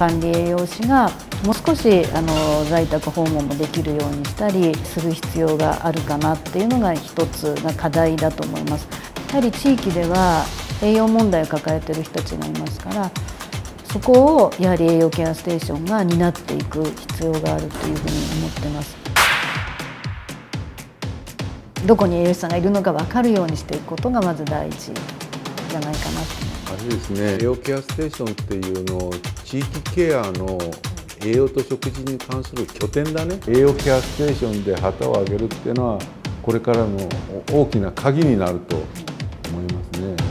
管理栄養士がもう少し在宅訪問もできるようにしたりする必要があるかなっていうのが一つが課題だと思います。やはり地域では栄養問題を抱えている人たちがいますから、そこをやはり栄養ケアステーションが担っていく必要があるというふうに思ってます。どこに栄養士さんがいるのか分かるようにしていくことがまず第一じゃないかなと思います。 あれですね、栄養ケアステーションっていうのを地域ケアの栄養と食事に関する拠点だね。栄養ケアステーションで旗を上げるっていうのはこれからの大きな鍵になると思いますね。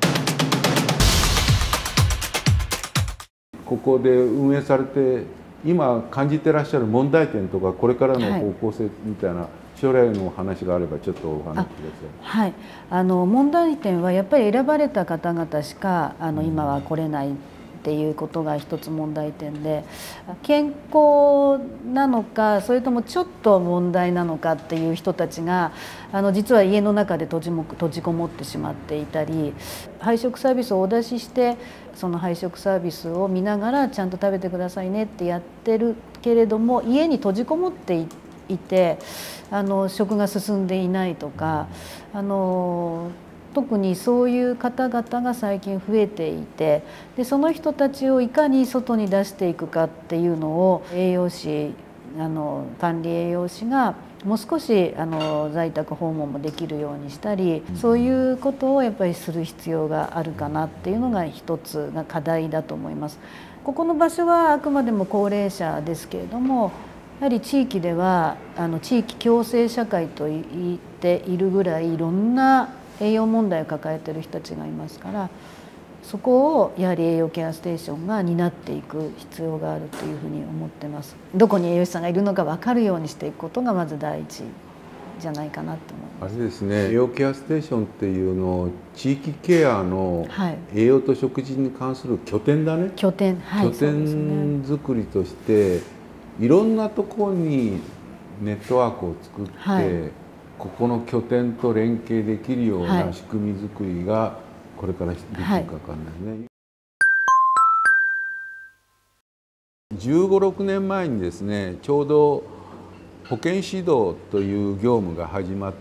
ここで運営されて今感じてらっしゃる問題点とかこれからの方向性みたいな、将来の話があればちょっとお話しください。はい、問題点はやっぱり選ばれた方々しか今は来れないっていうことが一つ問題点で、健康なのかそれともちょっと問題なのかっていう人たちが実は家の中で閉じこもってしまっていたり、配食サービスをお出ししてその配食サービスを見ながらちゃんと食べてくださいねってやってるけれども家に閉じこもっていて食が進んでいないとか特にそういう方々が最近増えていて、でその人たちをいかに外に出していくかっていうのを栄養士管理栄養士がもう少し在宅訪問もできるようにしたり、そういうことをやっぱりする必要があるかなっていうのが一つが課題だと思います。ここの場所はあくまでも高齢者ですけれども、やはり地域では地域共生社会と言っているぐらいいろんな栄養問題を抱えている人たちがいますから、そこをやはり栄養ケアステーションが担っていく必要があるというふうに思ってます。どこに栄養士さんがいるのか分かるようにしていくことがまず第一じゃないかなと思います。 あれですね、栄養ケアステーションっていうのを地域ケアの栄養と食事に関する拠点だね。 拠点、はい、 拠点作りとしていろんなところにネットワークを作って、はい、ここの拠点と連携できるような仕組み作りがこれからできるか分かんないね。15、16年前にですね、ちょうど保健指導という業務が始まって、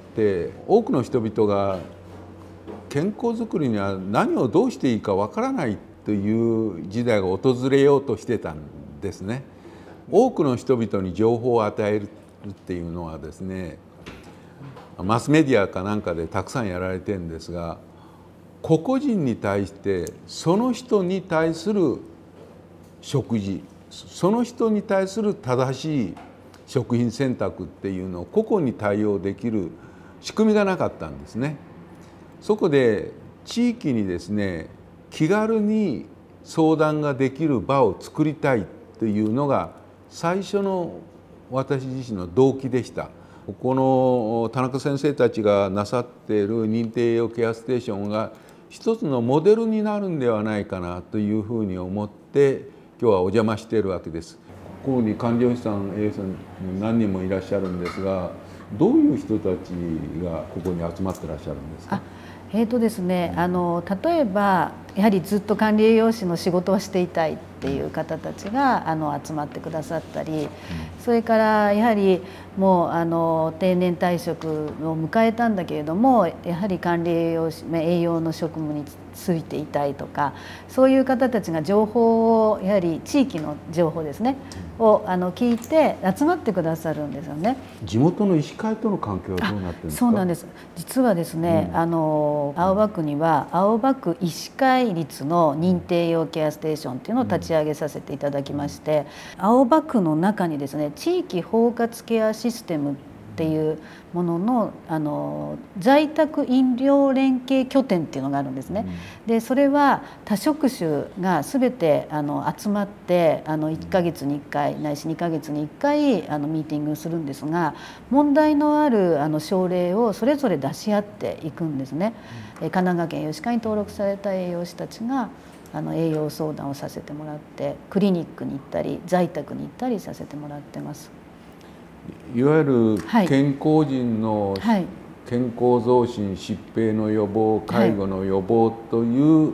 多くの人々が健康づくりには何をどうしていいかわからないという時代が訪れようとしてたんですね。多くの人々に情報を与えるっていうのはですね、マスメディアかなんかでたくさんやられてるんですが、個々人に対してその人に対する食事、その人に対する正しい食品選択っていうのを個々に対応できる仕組みがなかったんですね。そこで地域にですね、気軽に相談ができる場を作りたいというのが最初の私自身の動機でした。この田中先生たちがなさっている認定栄養ケアステーションが一つのモデルになるんではないかなというふうに思って今日はお邪魔しているわけです。ここに管理栄養士さん、栄養士さん何人もいらっしゃるんですが、どういう人たちがここに集まってらっしゃるんですか？ ですね、例えばやはりずっと管理栄養士の仕事をしていたいっていう方たちが集まってくださったり、それからやはりもう定年退職を迎えたんだけれども、やはり管理栄養士、栄養の職務についていたいとか、そういう方たちが情報をやはり地域の情報ですねを聞いて集まってくださるんですよね。 地元の医師会との関係はどうなってるんですか？ そうなんです。実はですね、青葉区には青葉区医師会立の認定栄養ケアステーションっていうのを立ち上げさせていただきまして、青葉区の中にですね、地域包括ケアシステムっていうものの在宅医療連携拠点っていうのがあるんですね。でそれは多職種が全て集まって1ヶ月に1回ないし2ヶ月に1回ミーティングするんですが、問題のある症例をそれぞれ出し合っていくんですね。神奈川県栄養士会に登録された栄養士たちが栄養相談をさせてもらって、クリニックに行ったり在宅に行ったりさせてもらってます。 いわゆる健康人の健康増進、疾病の予防、介護の予防という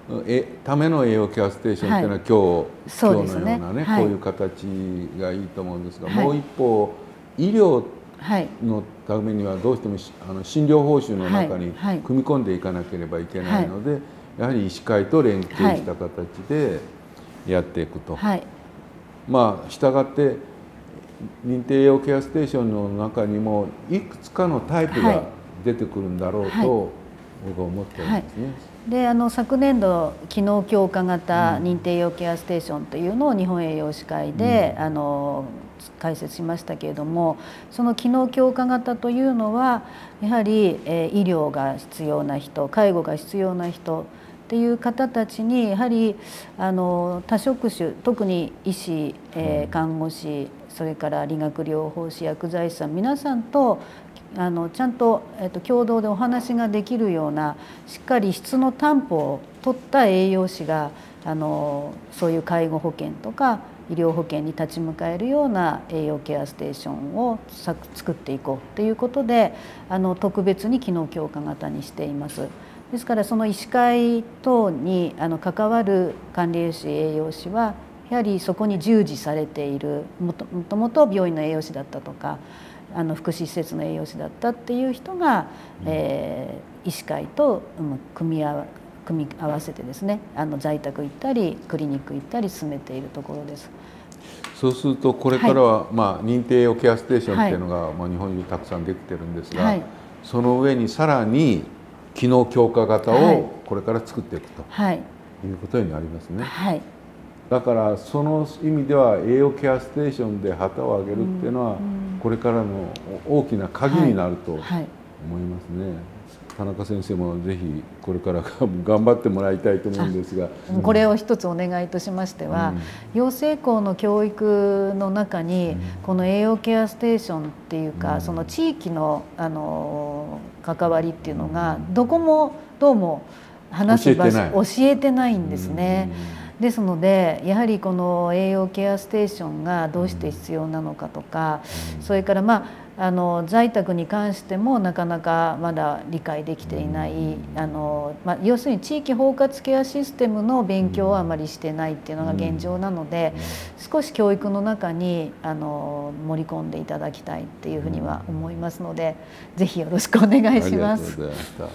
ための栄養ケアステーションっていうのは、今日のようなね、こういう形がいいと思うんですが、もう一方医療のためにはどうしても診療報酬の中に組み込んでいかなければいけないので、やはり医師会と連携した形でやっていくと。まあしたがって認定栄養ケアステーションの中にもいくつかのタイプが出てくるんだろうと僕は思ってるんですね。 で昨年度機能強化型認定栄養ケアステーションというのを日本栄養士会で、開設しましたけれども、その機能強化型というのはやはり、医療が必要な人、介護が必要な人っていう方たちにやはり多職種、特に医師、看護師、それから理学療法士、薬剤師さん、皆さんとちゃんと、共同でお話ができるようなしっかり質の担保を取った栄養士がそういう介護保険とか医療保険に立ち向かえるような栄養ケアステーションを作っていこうということで特別に機能強化型にしています。ですからその医師会等に関わる管理栄養士、栄養士はやはりそこに従事されている、もともと病院の栄養士だったとか福祉施設の栄養士だったっていう人が、医師会と組み合わせてですね在宅行ったりクリニック行ったり進めているところです。 そうするとこれからは、認定栄養ケアステーションっていうのが、日本中たくさんできてるんですが、その上にさらに機能強化型をこれから作っていくと、いうことになりますね。だからその意味では栄養ケアステーションで旗を上げるっていうのはこれからの大きな鍵になると思いますね。田中先生もぜひこれから頑張ってもらいたいと思うんですが、 これを一つお願いとしましては、養成校の教育の中にこの栄養ケアステーションっていうか、その地域の関わりっていうのがどこもどうも話す場所教えてないんですね。ですのでやはりこの栄養ケアステーションがどうして必要なのかとか、それから在宅に関してもなかなかまだ理解できていない要するに地域包括ケアシステムの勉強をあまりしてないっていうのが現状なので、少し教育の中に盛り込んでいただきたいっていうふうには思いますので、ぜひよろしくお願いします。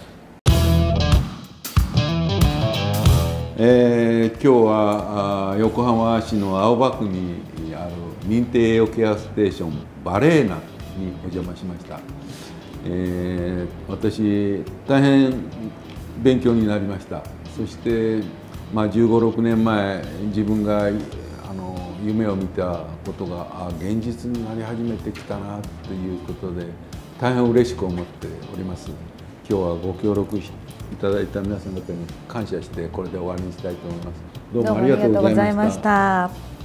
今日は横浜市の青葉区にある認定栄養ケアステーションバレーナにお邪魔しました。私大変勉強になりました。そして15、6年前自分が夢を見たことが現実になり始めてきたなということで大変嬉しく思っております。今日はご協力いただいた皆さん方に感謝してこれで終わりにしたいと思います。どうもありがとうございました。